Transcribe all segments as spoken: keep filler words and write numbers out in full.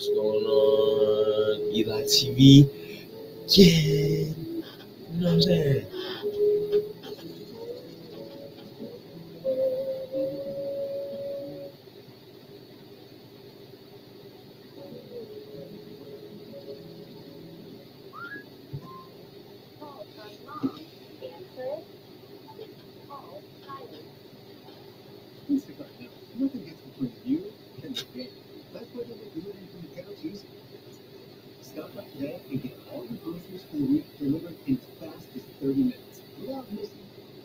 What's going on? Eli T V. Yeah. You know what I'm saying? Instacart now. Nothing gets between you and the game. That's why they make delivering from the couch easy. Stock up today and get all your groceries for the week delivered in as fast as thirty minutes without missing.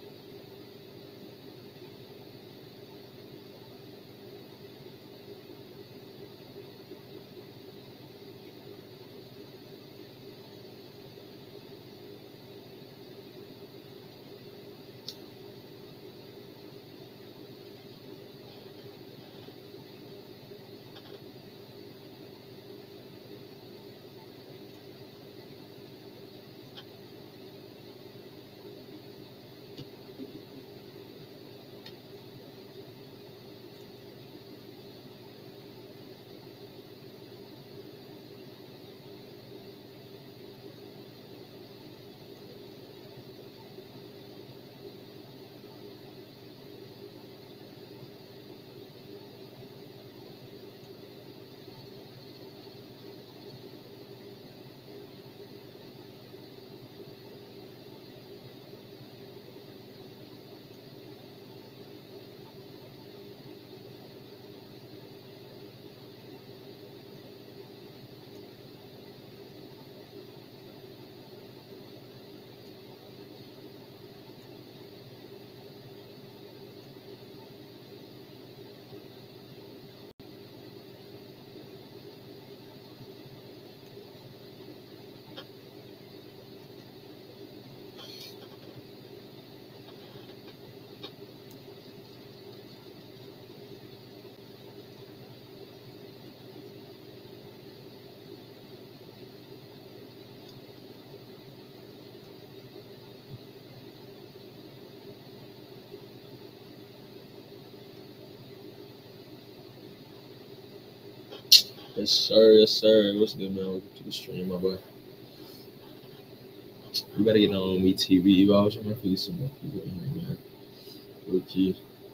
Yes, sir. Yes, sir. What's good, man? Welcome to the stream, my boy. You better get on me T V. You always trying to feel some more people in here, man. Okay.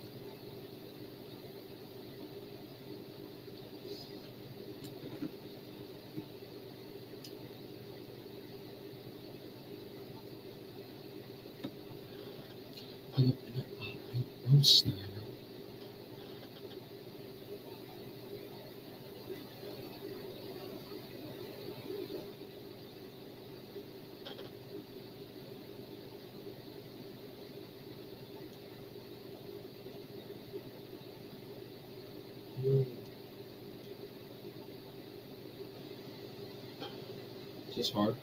Pull up in that roast. It's just hard.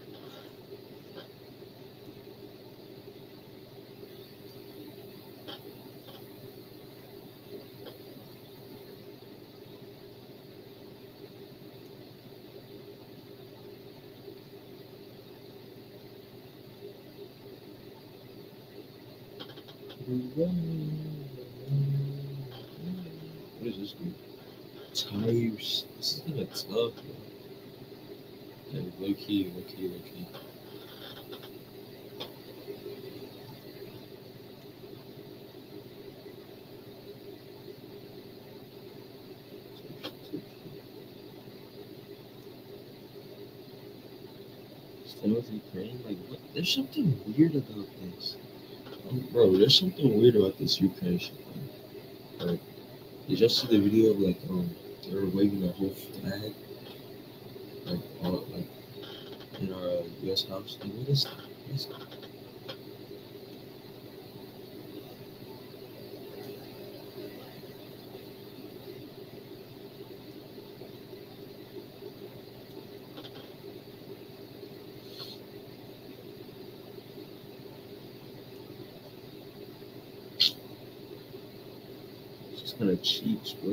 What is this dude? Tires. This is kind of tough, man. Yeah, low key, low key, low key. Still with Ukraine? Like, what? There's something weird about this. Um, bro, there's something weird about this Ukraine shit, man. Like, did y'all see the video of, like, um, they were waving the whole flag, like, all, like, in our uh, U S house? Like, what is that? What is that? It's just kind of cheap, bro.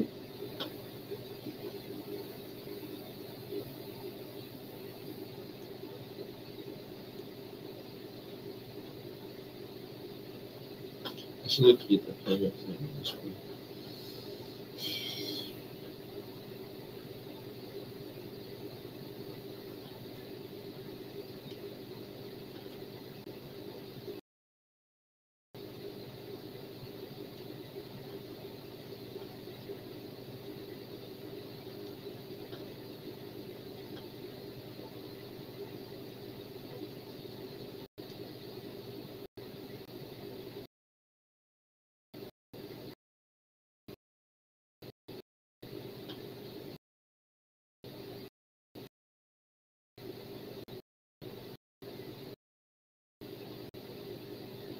I should look at the payment plan on this one.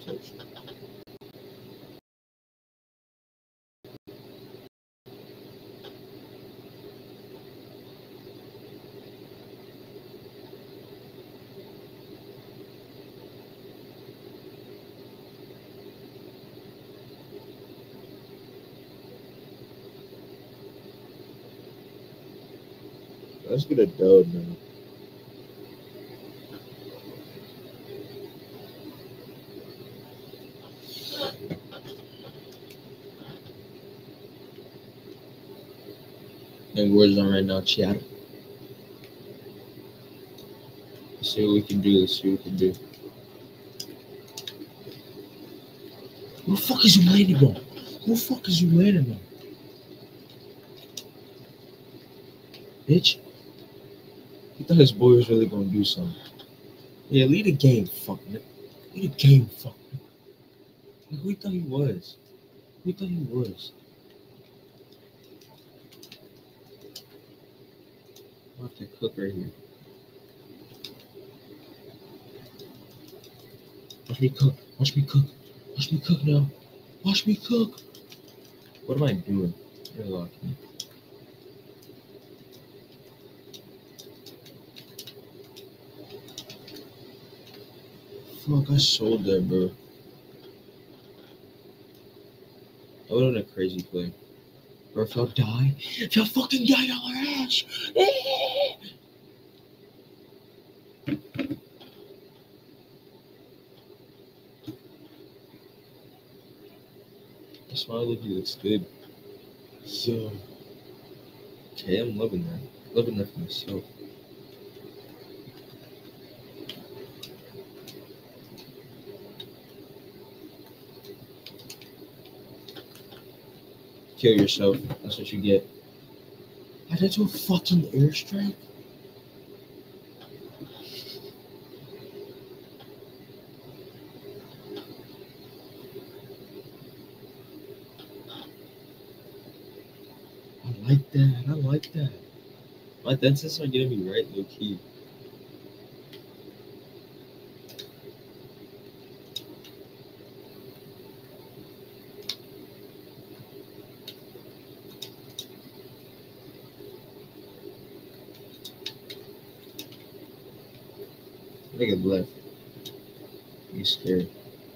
touch. Let's get a dub now. And words on right now, chat. Let's see what we can do. Let's see what we can do. Who the fuck is you landing on? Who the fuck is you landing on? Bitch. He thought his boy was really gonna do something. Yeah, lead the game, fuck nigga. Lead the game, fuck nigga. Like, who he thought he was? Who he thought he was? I have to cook right here. Watch me cook. Watch me cook. Watch me cook now. Watch me cook. What am I doing? You're locking me. Fuck, I sold that, bro. That would have been a crazy play. Bro, if y'all die, if y'all fucking die, y'all are ass. That smile look, he looks good. So, okay, I'm loving that. Loving that for myself. Kill yourself. That's what you get. I did to a fucking airstrike. I like that. I like that. My dentists are getting me right, low key. Nigga left. He's scared.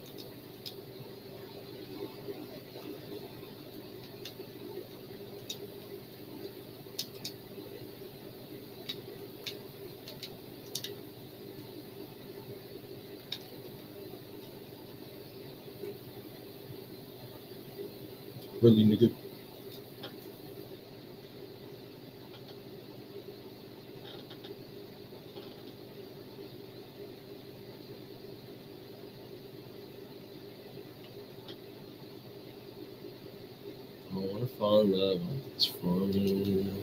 Really, nigga? I don't want to fall in love. It's from me.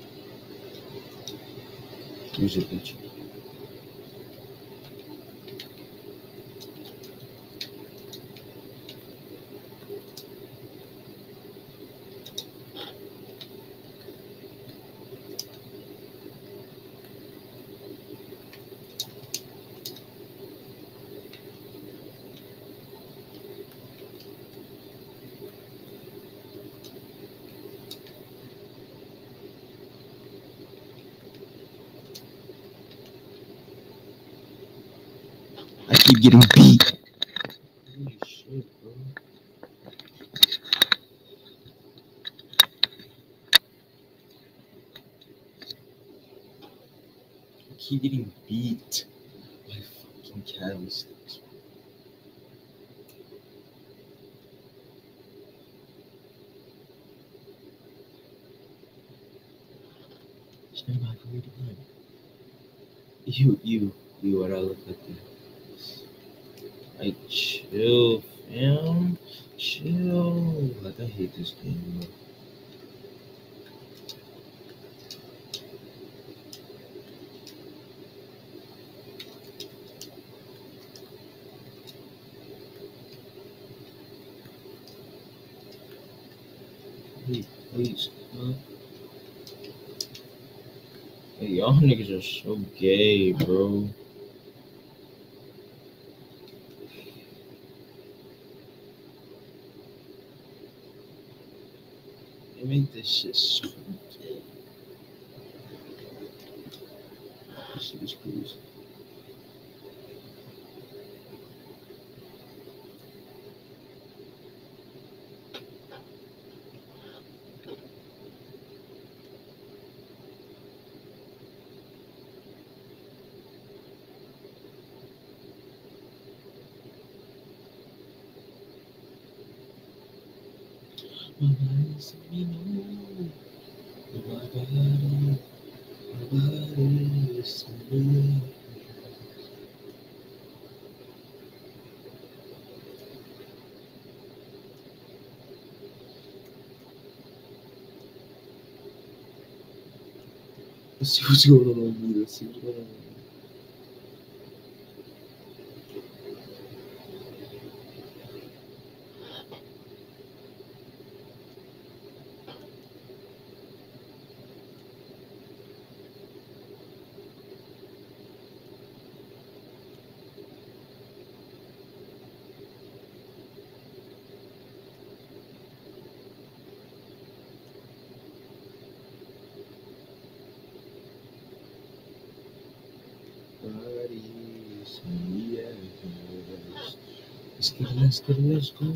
Use it, bitch. I keep getting beat. Holy shit, bro. I keep getting beat by fucking calisthenics. Stand by for me to win. You, you, you, what I look like this. Like, chill, fam. Chill. Like, I hate this game, bro. Please, please, huh? Hey, y'all niggas are so gay, bro. think this shit's scripted. This shit is crazy. My body is me no. My body, my body is me. Let's see what's going on on me. Let's see what's going on on me. Bodies, yeah, guys. Let's go, let's go, let's go.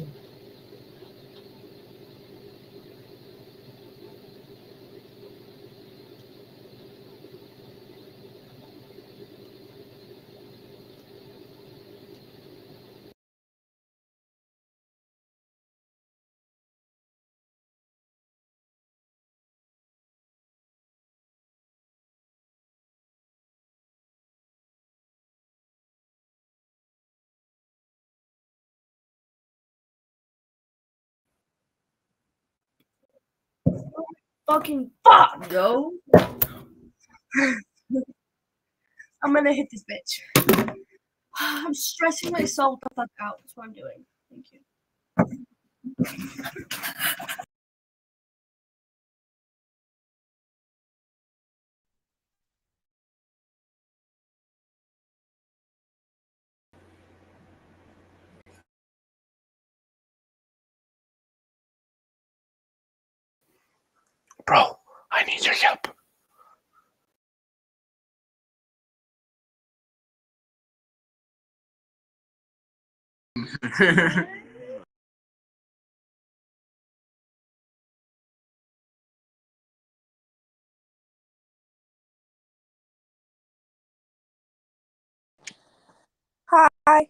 Fucking fuck, yo. I'm gonna hit this bitch. I'm stressing myself the fuck out. That's what I'm doing. Thank you. Bro, I need your help. Hi.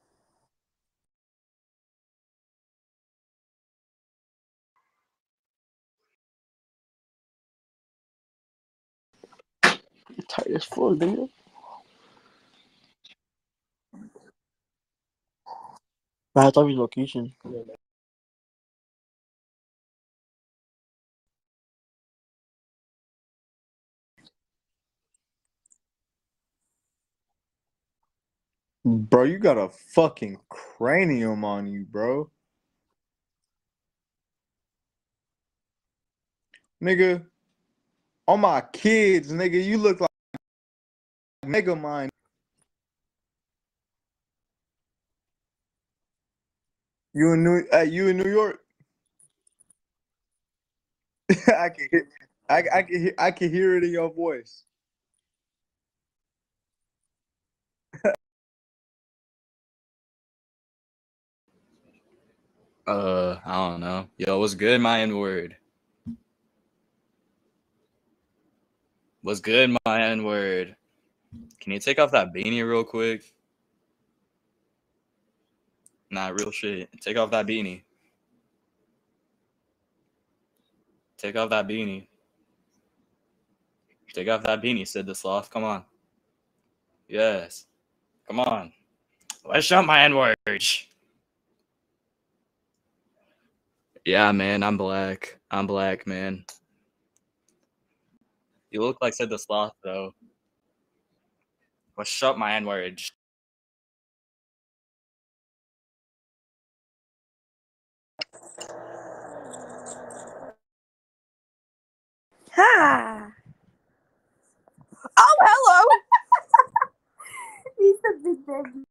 You're tired as fuck, nigga. I thought your location. Bro, you got a fucking cranium on you, bro. Nigga, on my kids, nigga, you look like Megamind. You in New uh, you in New York? I can hear I, I can hear I can hear it in your voice. Uh, I don't know. Yo, what's good, my N-word? What's good, my N-word? Can you take off that beanie real quick? Nah, real shit. Take off that beanie. Take off that beanie. Take off that beanie, Sid the Sloth. Come on. Yes. Come on. Let's show my N-word. Yeah, man, I'm black. I'm black, man. You look like Sid the Sloth, though. Let's shut my N-word. Hi. Oh, hello. He's the big baby.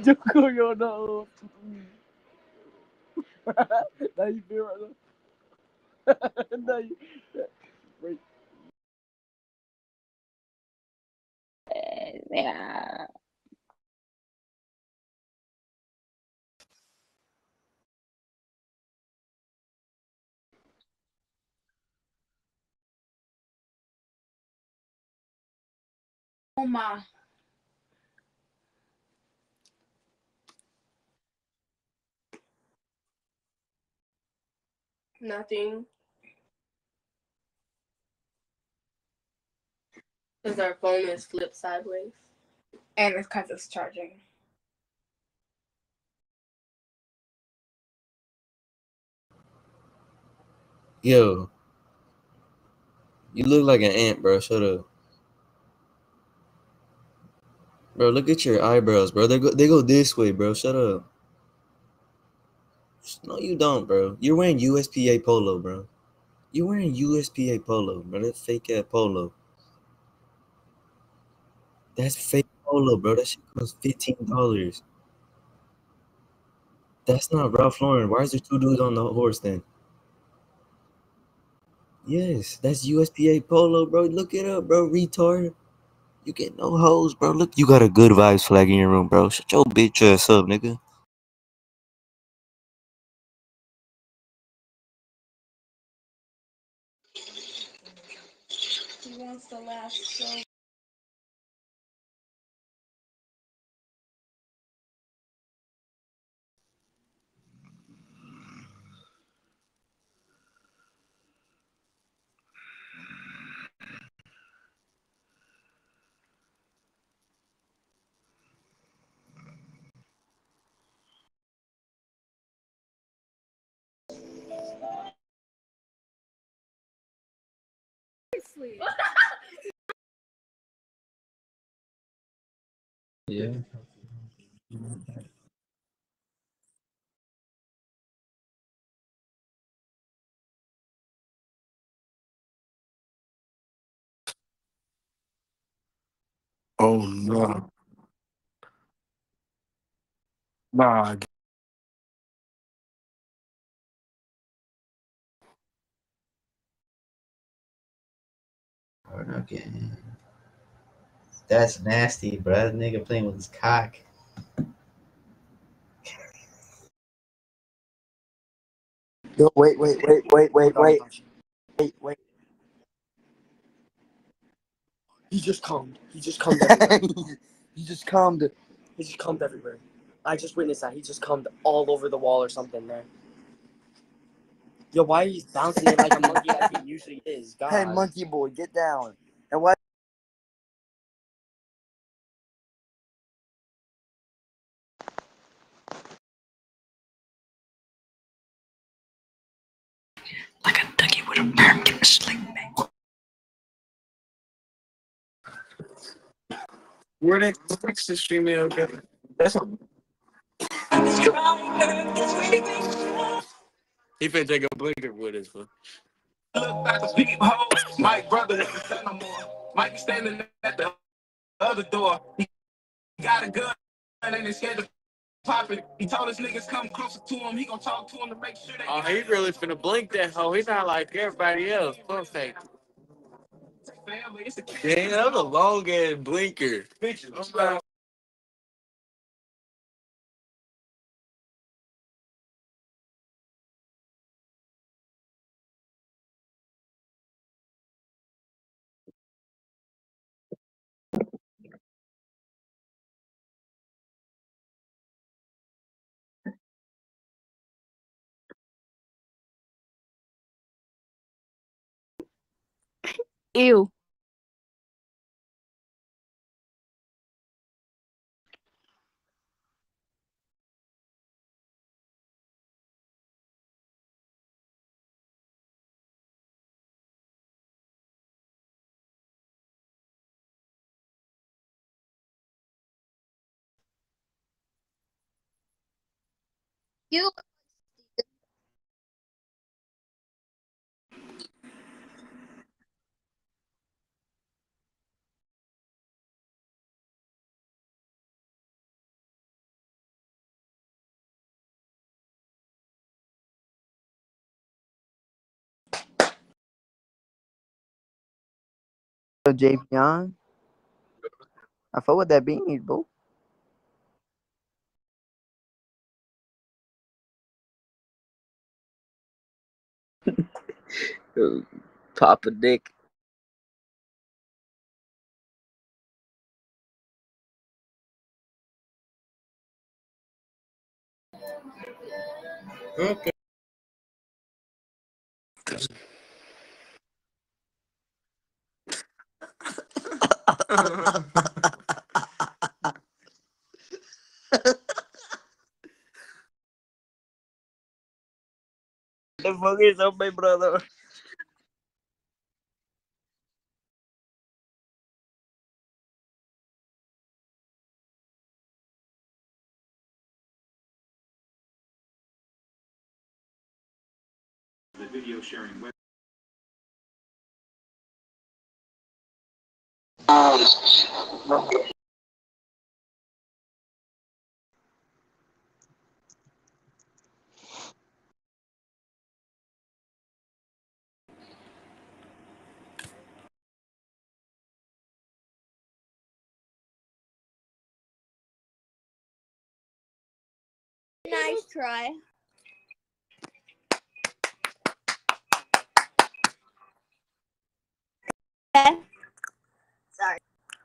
Joko, yo, no. Now you feel right now. Now you. Wait. Yeah. Oh my. Nothing. Because our phone is flipped sideways. And it's because it's charging. Yo, you look like an ant, bro. Shut up. Bro, look at your eyebrows, bro. They go they go this way, bro. Shut up. No, you don't, bro. You're wearing U S P A polo, bro. You're wearing U S P A polo, bro. That fake ass polo. That's fake polo, bro. That shit costs fifteen dollars. That's not Ralph Lauren. Why is there two dudes on the horse then? Yes, that's U S P A polo, bro. Look it up, bro. Retard. You get no hoes, bro. Look, you got a good vibes flag in your room, bro. Shut your bitch ass up, nigga. He wants to laugh so. Yeah. Oh no. Nah. Okay. That's nasty, bro. That nigga playing with his cock. Yo, wait, wait, wait, wait, wait, wait, wait, wait. He just calmed. He just calmed everywhere. he just calmed. He just calmed everywhere. I just witnessed that. He just calmed all over the wall or something there. Yo, why are you bouncing it like a monkey like he usually is? God. Hey, monkey boy, get down. And why? Like a ducky with a perk in the sling, man. Where they fix the stream it okay? That's a He finna take a blinker with us, bro. Look back to deep holes. My brother is no more. Mike be standing at the other door. He got a gun and he's scared to pop it. He told his niggas come closer to him. He gonna talk to him to make sure they. Oh, he really finna blink that hoe. He's not like everybody else. Perfect. Damn, that was a long ass blinker. Bitches. Ew. You Javion. I fuck with that beanie, bro. Papa Dick. Okay. The fuck is up, my brother? The video sharing web. Nice try. Okay. Sorry.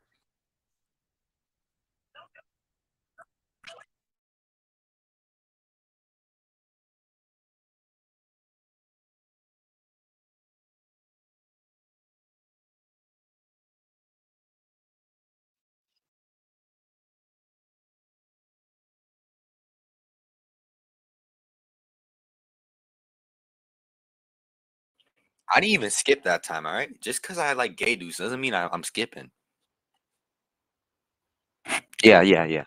I didn't even skip that time, all right? Just because I like gay dudes doesn't mean I, I'm skipping. Yeah, yeah, yeah.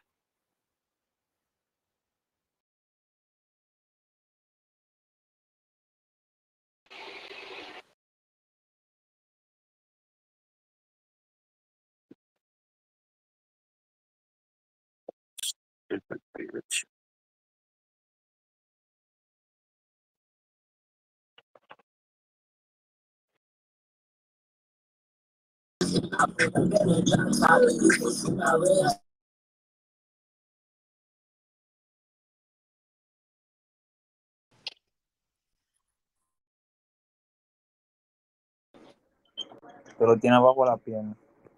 Te lo tiene abajo la pierna.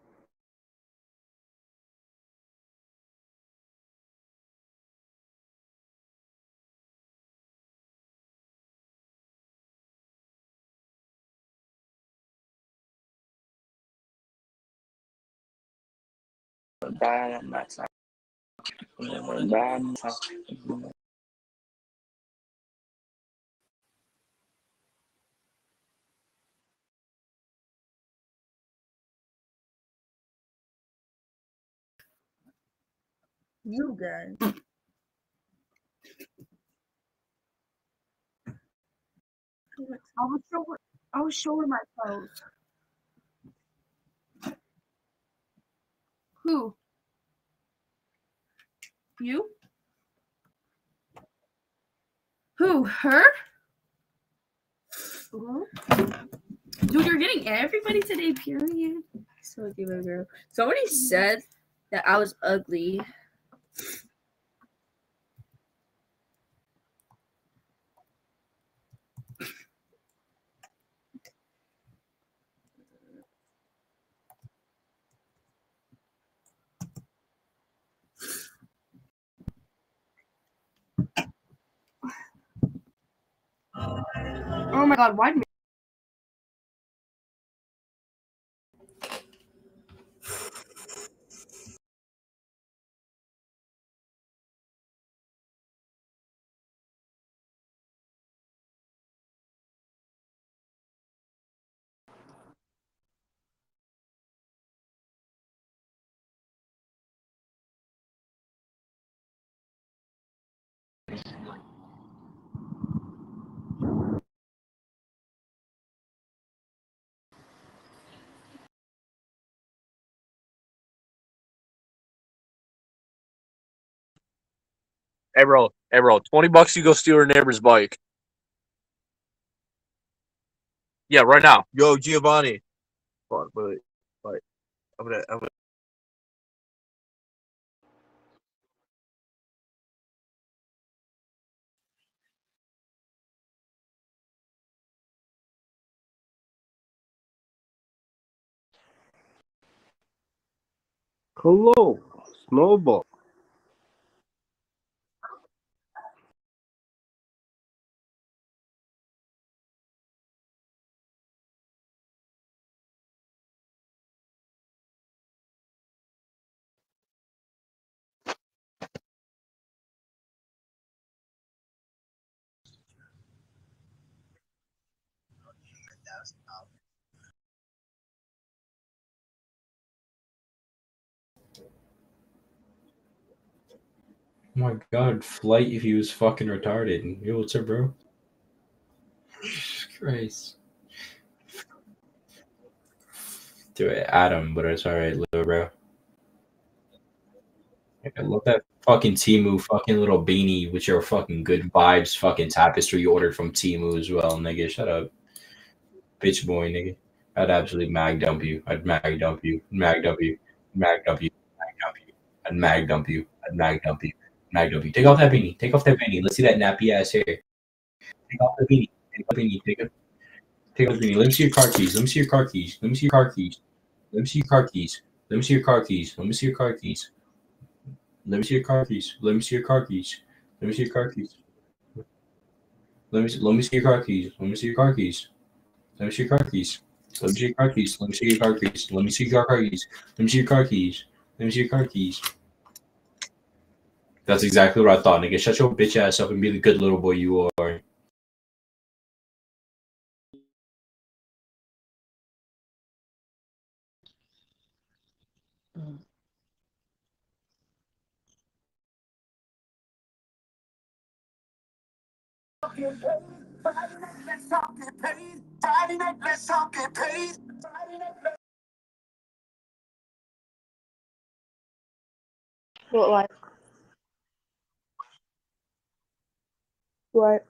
You guys. I was showing, I was showing my clothes. Who? You? Who? Her? Who? Dude, you're getting everybody today, period. So give a girl. Somebody said that I was ugly. Oh my god, why did Hey, bro. Hey, bro. twenty bucks, you go steal your neighbor's bike. Yeah, right now. Yo, Giovanni. Fuck, but like I'm gonna, I'm gonna. Hello, Snowball. Oh my god, Flight if he was fucking retarded. Yo, what's up, bro? Christ. Do it, Adam, but it's alright, little bro. I love that fucking Timu fucking little beanie with your fucking good vibes fucking tapestry you ordered from Timu as well, nigga. Shut up. Bitch boy, nigga. I'd absolutely mag dump you. I'd mag dump you. Mag dump you. Mag dump you. Mag dump you. I'd mag dump you. I'd mag dump you. Mag dump you. Take off that beanie. Take off that beanie. Let's see that nappy ass hair. Take off the beanie. Take off the beanie. Take off, take off the beanie. Let me see your car keys. Let me see your car keys. Let me see your car keys. Let me see your car keys. Let me see your car keys. Let me see your car keys. Let me see your car keys. Let me see your car keys. Let me see your car keys. Let me see, let me see your car keys. Let me see your car keys. Let me see your car keys. Let me see your car keys. Let me see your car keys. Let me see your car keys. Let me see your car keys. Let me see your car keys. That's exactly what I thought, nigga. Shut your bitch ass up and be the good little boy you are. What like? What?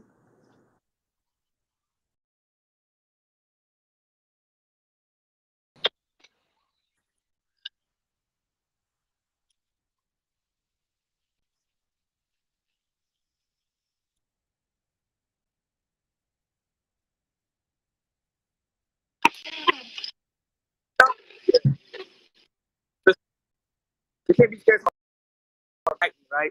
You can't be scared of right? right?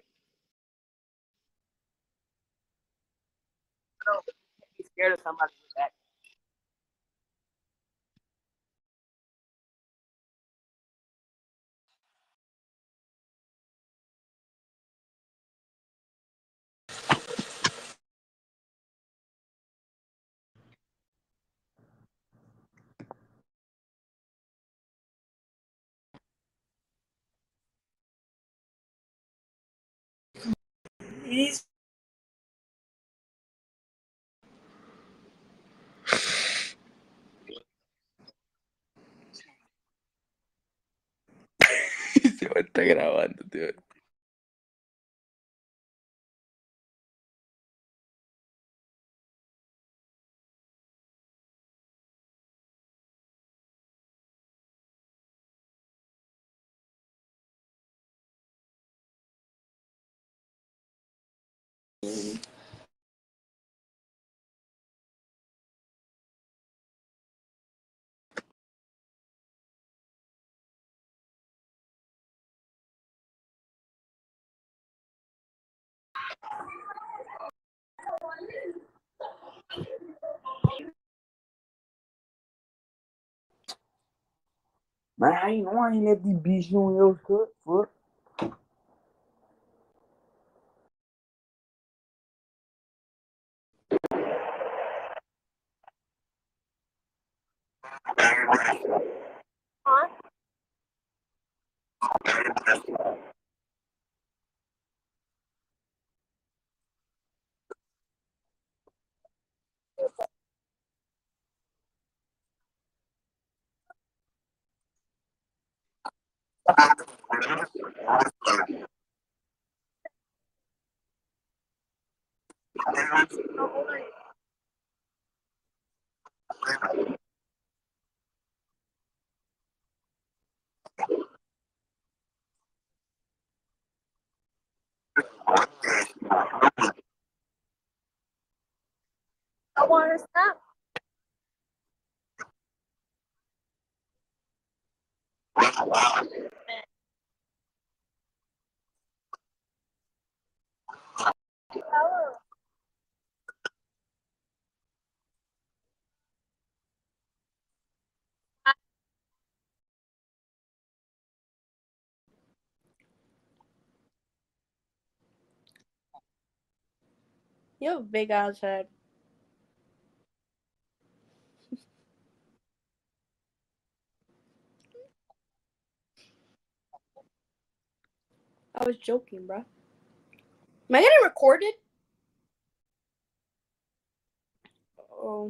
No, you can't be scared of somebody with that. He's doing thing I wanted to do it. Man, I ain't know I ain't let these bitches on your cut, fuck. gotta stop. You have a big ass head. I was joking, bro. Am I getting recorded? Oh.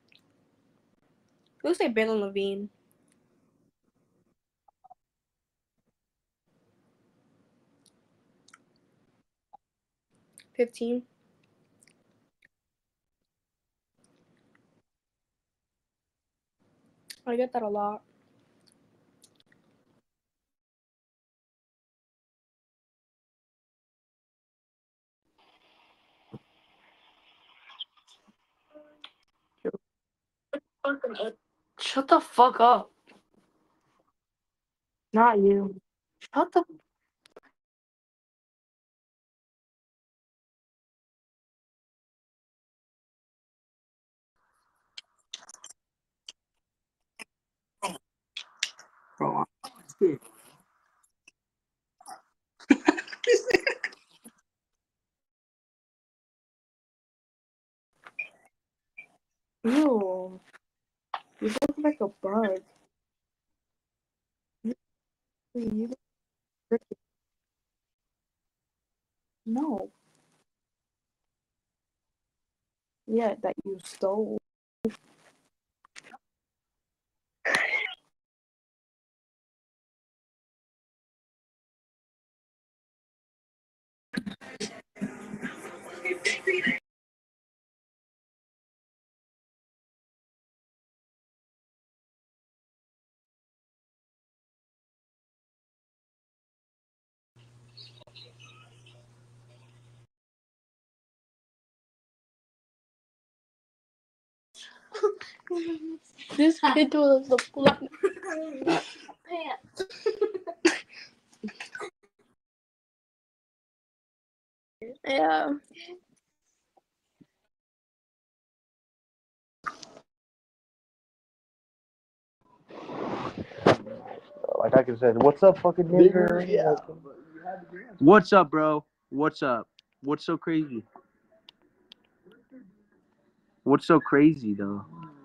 Looks like Ben Levine. Fifteen. I get that a lot. Shut the fuck up. Not you. Shut the. Bro, Ew. You look like a bug. You, you look no. Yeah, that you stole. This kid was the black pants. Yeah. like I said, what's up, fucking nigger? Yeah. What's up, bro? What's up? What's so crazy? What's so crazy, though?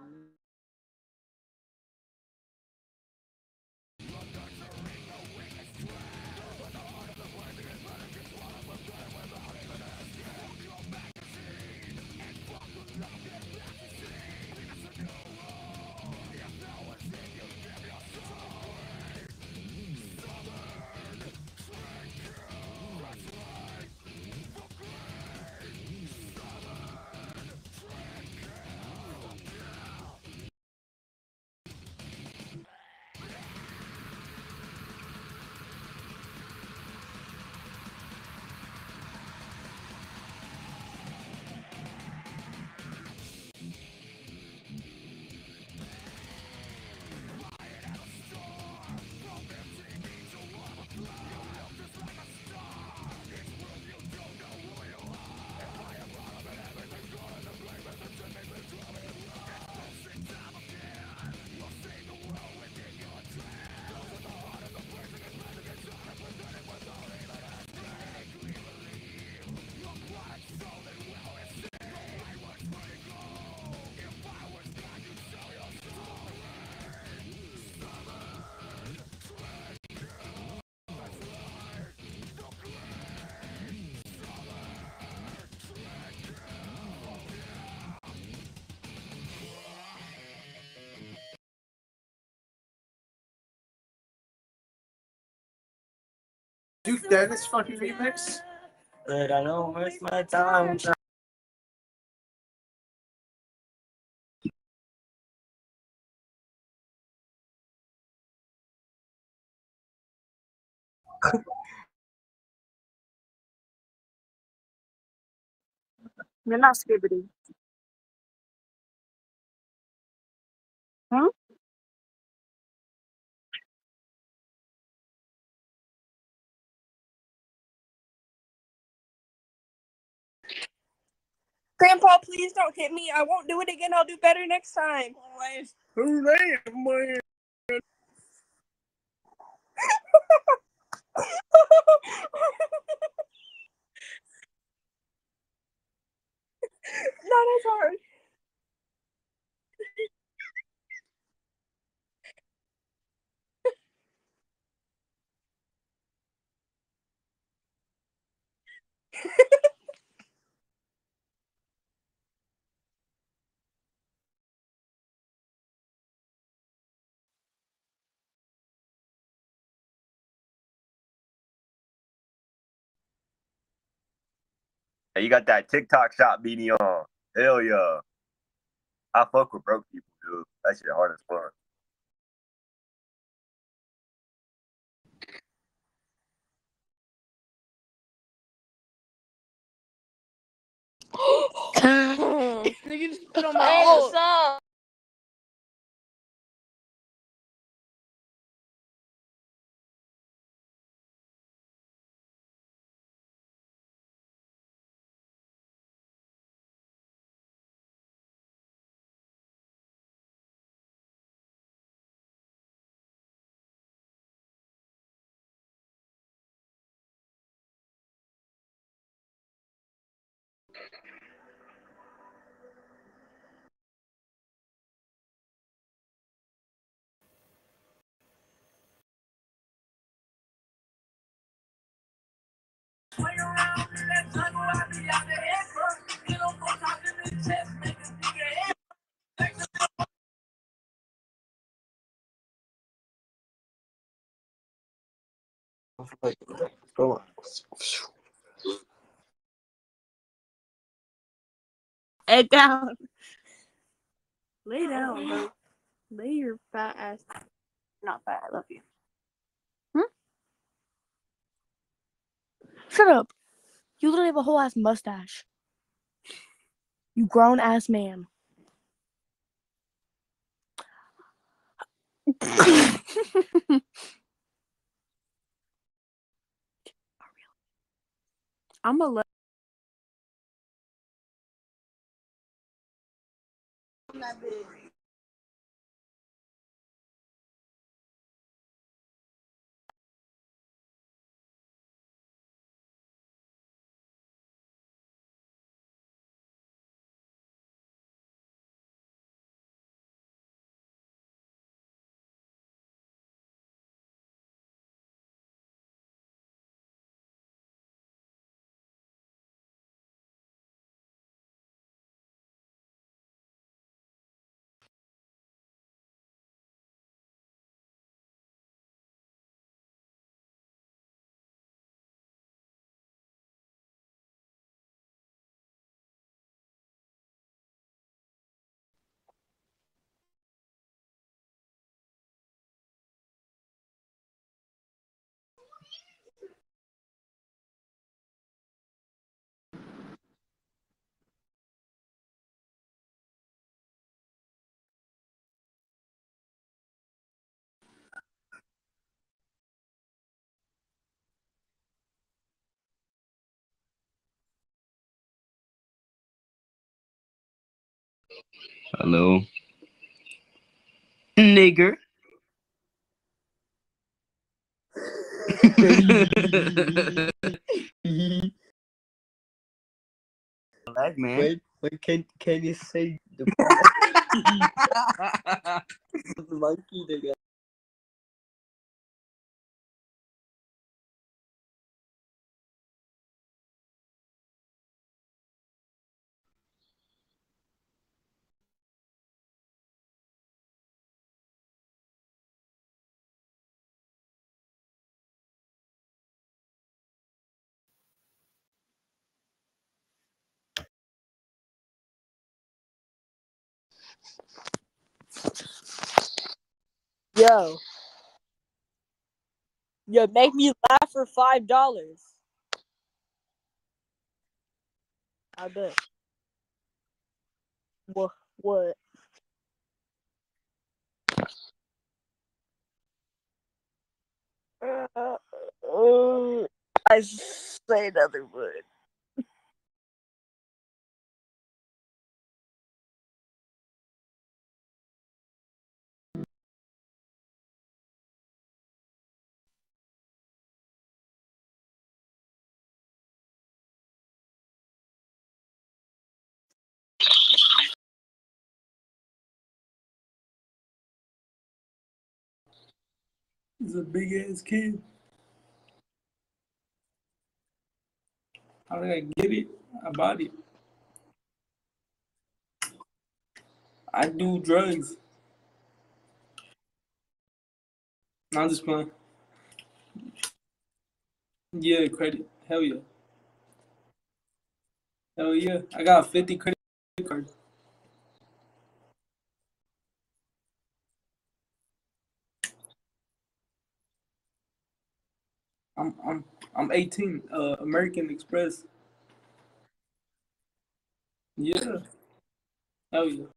Dude, Dennis fucking remix. But I don't waste my time. You're not skibbity. Grandpa, please don't hit me. I won't do it again. I'll do better next time. It's too late, man. Not as hard. Hey, you got that TikTok shop beanie on. Hell yeah. I fuck with broke people, dude. That shit hard as fuck. Nigga just put on my oh. up? Head down. Lay down, bro. Lay your fat ass. Not fat. I love you. Hmm? Shut up. You literally have a whole ass mustache. You grown ass man. I'm a let that bitch. Hello. Nigger. Black man. Wait, wait, can can you say the monkey nigga? Yo. Yo, make me laugh for five dollars. I bet. What? What? Uh, uh, I say another word. He's a big ass kid. How did I get it? I bought it. I do drugs. No, I'm just playing. Yeah, credit. Hell yeah. Hell yeah. I got fifty credit cards. I'm I'm I'm eighteen. Uh, American Express. Yeah. Hell yeah.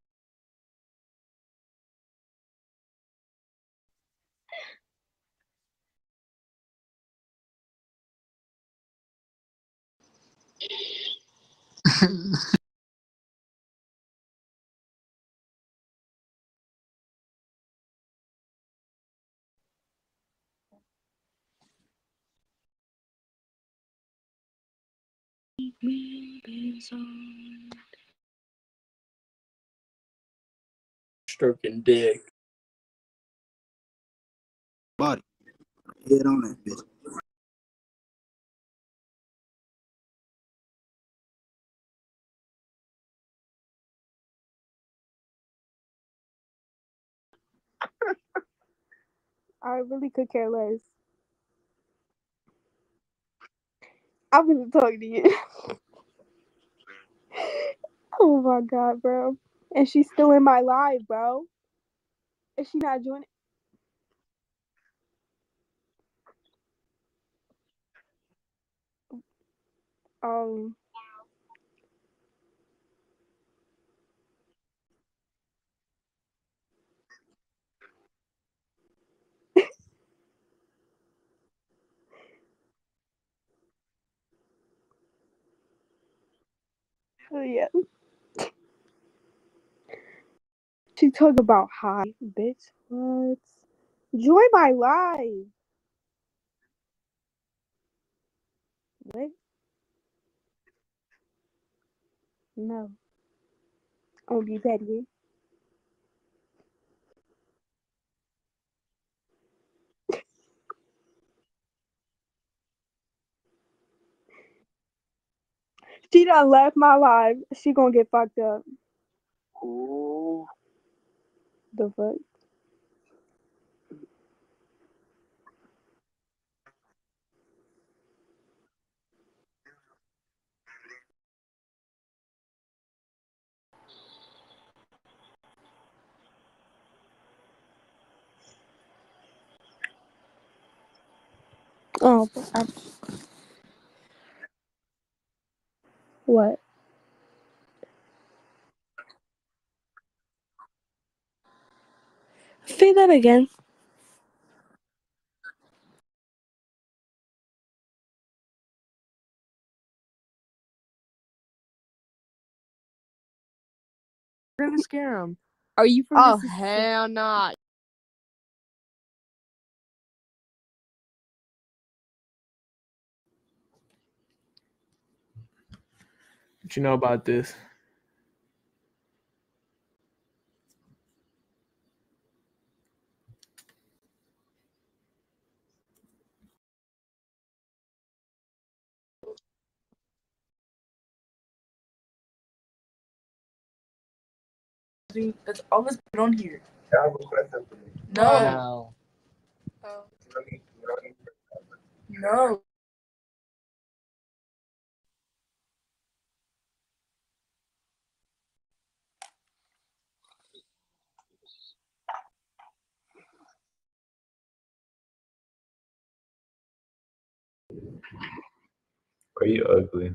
Stroking dick. Body. Head on that bitch. I really could care less. I wasn't talking to you. Oh my god, bro. And she's still in my live, bro. Is she not doing it? Um. Oh yeah. She talk about hi, bitch. What? Join my live. What? No. I won't be petty. She done left my live. She gonna get fucked up. Ooh. The fuck? Oh, I... what? Say that again. We're gonna scare him. Are you from Oh Mississippi? hell nah. What you know about this? That's always been on here. I have a question for you. No. Oh. No. Are you ugly?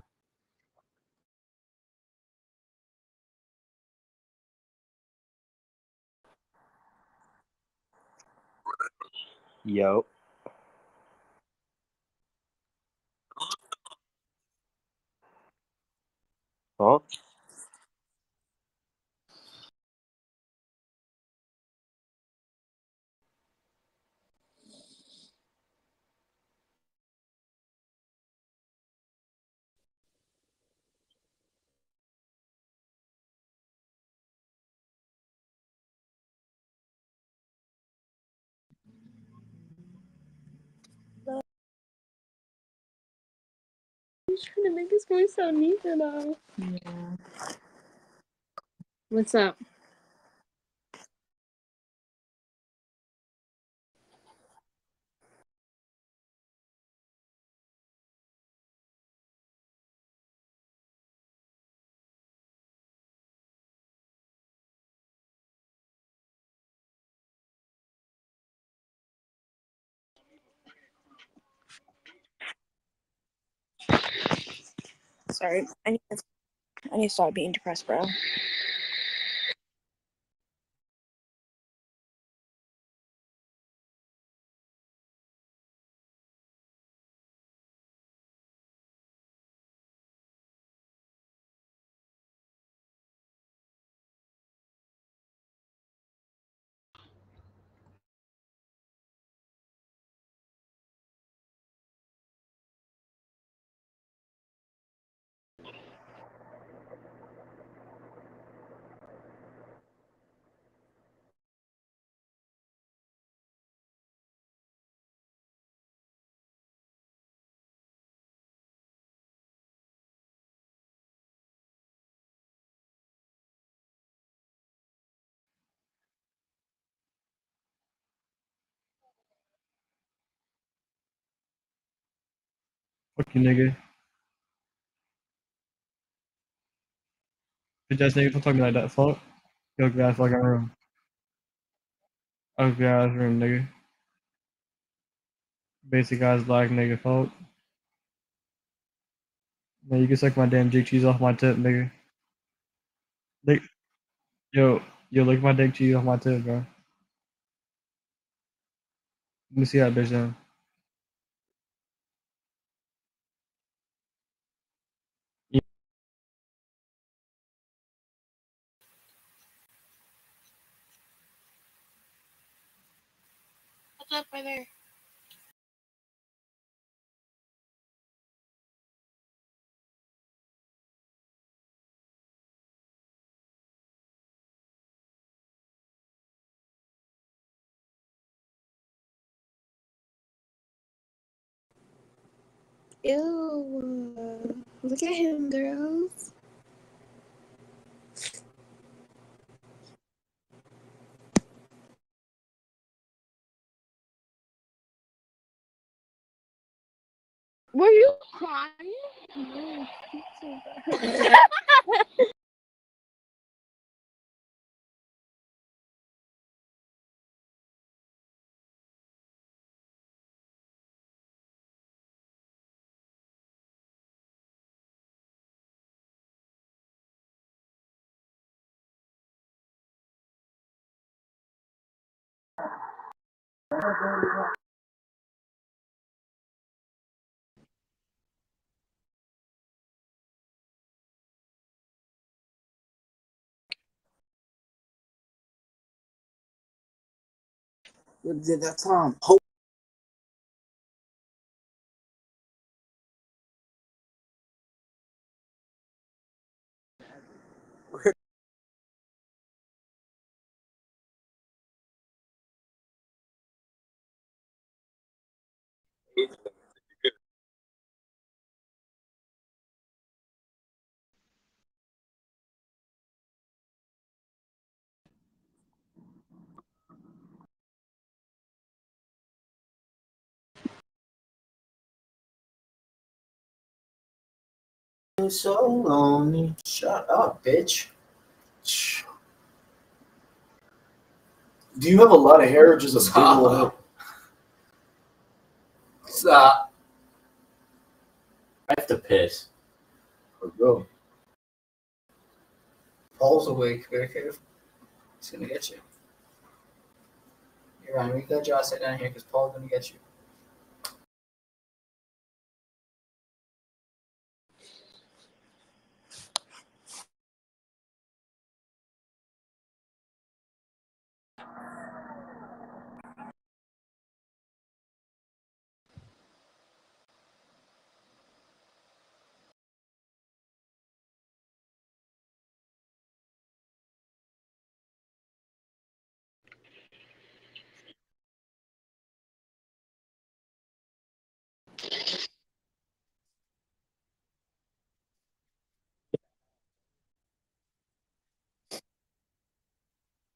Yo. Huh? just trying to make his voice sound neater now. Yeah. What's up? Sorry, I need to, I need to stop being depressed, bro. Fuck you, nigga. Bitch ass nigga, don't talk to me like that, fuck. Yo, guys, fucking room. Ugly ass room, nigga. Basic ass black nigga, fuck. Man, you can suck my damn dick cheese off my tip, nigga. Lick, yo, yo, lick my dick cheese off my tip, bro. Let me see that bitch then. Yeah. What's up right there? Ew. Look at him, girls. Were you crying? No, so bad. That time. Hope. So long. Shut up, bitch. Do you have a lot of hair or just a big old head? Stop. I have to piss. Let's go. Paul's awake. Very careful. He's gonna get you. You're right. We got Josh sit down here because Paul's gonna get you.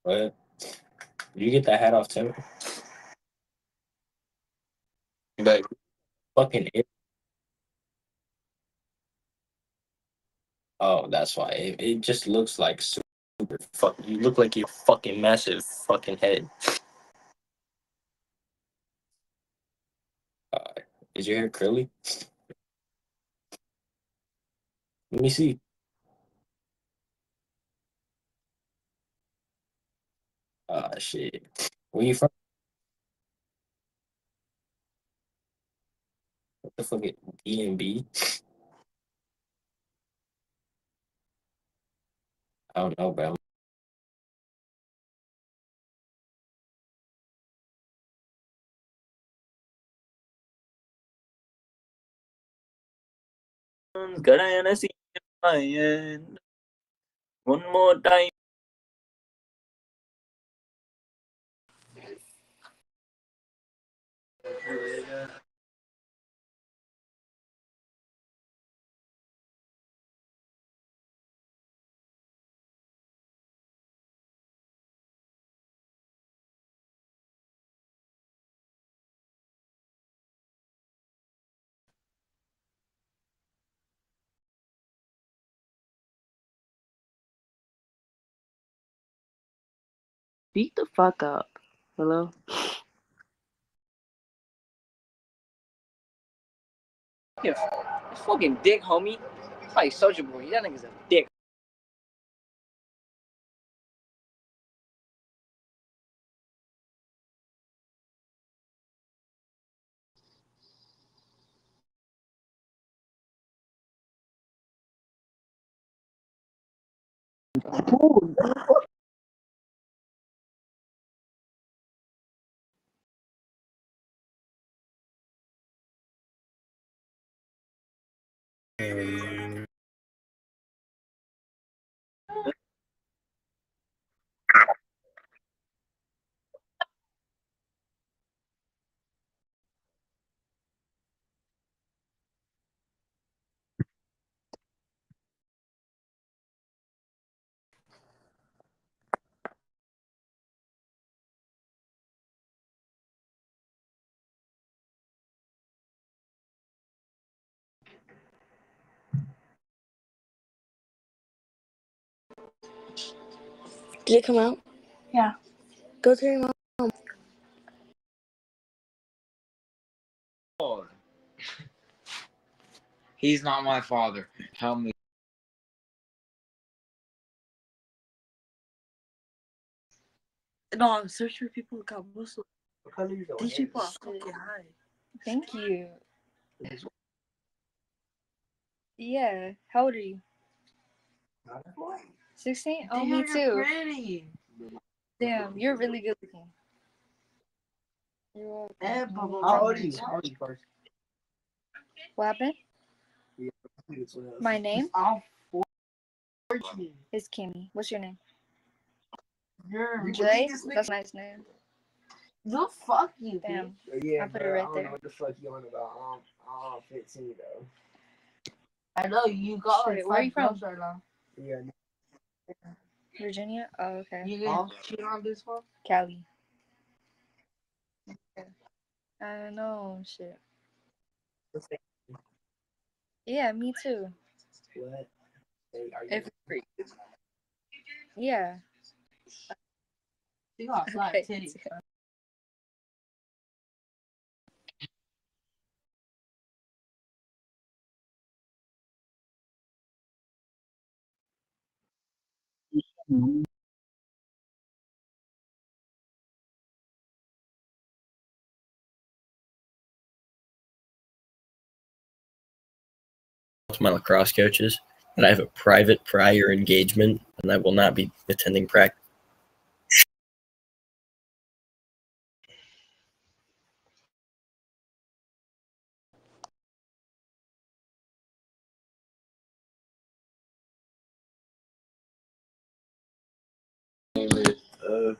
What? Did you get that hat off Tim? But fucking it. Oh, that's why. It, it just looks like super fuck. You look like your fucking massive fucking head. Uh, is your hair curly? Let me see. Ah, shit. Where you from? What the fuck is D and B? I don't know, bro. Gonna see my end one more time. Beat the fuck up. Hello? Yeah, it's fucking dick, homie. It's like Soldier Boy. That nigga's a dick. Did it come out? Yeah. Go to your mom. He's not my father. Help me. No, I'm searching for people who got Muslim. These people are fucking high. Thank you. Yeah. How old are you? sixteen? Oh, Damn, me you're too. pretty. Damn, you're really good looking. You're welcome. And bubble How old are gum. you? How old are you first? What happened? My name I'm fourteen. is Kimmy. What's your name? You're Jay? That's a nice name. No, fuck you, Damn. Yeah, I put bro, it right I don't there. know what the fuck you on about. I'm, I'm fifteen though. I know you got Shit, like where are you five from? girls right now. Yeah. Virginia? Oh, okay. You gonna cheat on this one? Cali. I know, shit. Yeah, me too. What? Hey, are you If free. Yeah. You got flat Okay. titties. To my lacrosse coaches, and I have a private prior engagement, and I will not be attending practice. Uh,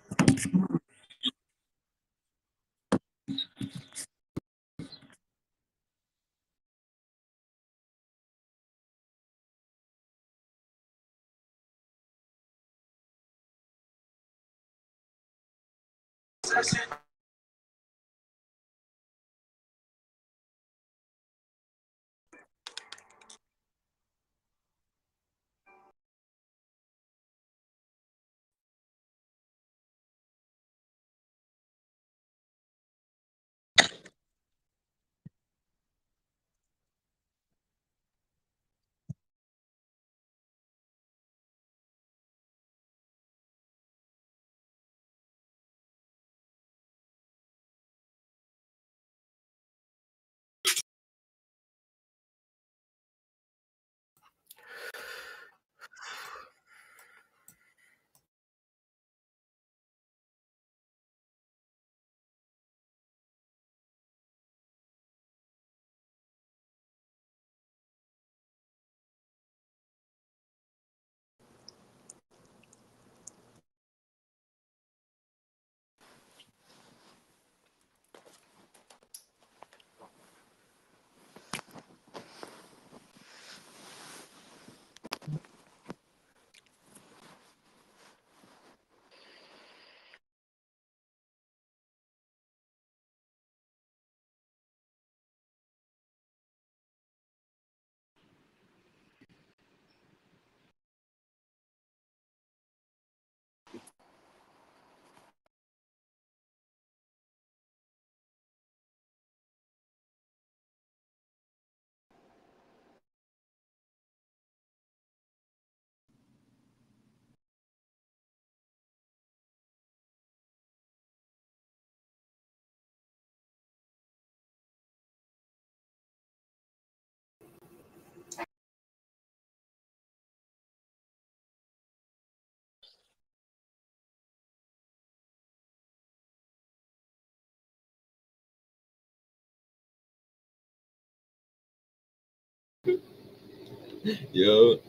Yo,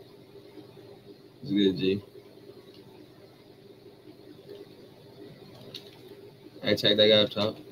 it's good, G. I checked that guy up top.